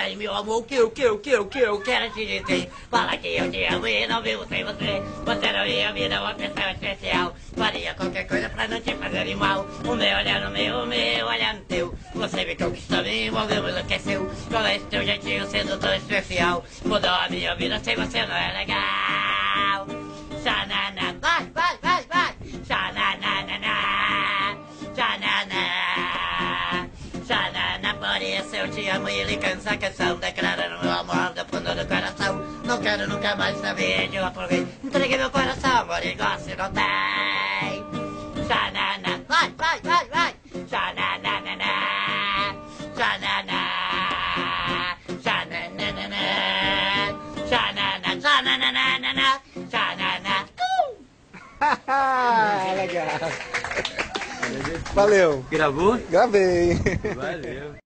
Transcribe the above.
aí, meu amor, o que eu quero te dizer. Fala que eu te amo e não vivo sem você. Você na minha vida é uma pessoa especial. Faria qualquer coisa pra não te fazer mal. O meu olhar no meu, o meu olhar no teu. Você me conquistou, me envolveu, me enlouqueceu. Com esse teu jeitinho sendo tão especial. Mudou a minha vida, sem você não é legal. Xanana, vai, vai, vai, vai. Xanana, xanana. Xanana, por isso eu te amo e ele cansa a canção. Declarando meu amor do fundo do coração. Não quero nunca mais saber de outro alguém. Entreguei meu coração, amor, igual se não tem. Xanana, vai, vai, vai, vai. Xanana, xanana, xanana, xanana, xanana, xanana. Legal. Valeu. Gravou? Gravei. Valeu.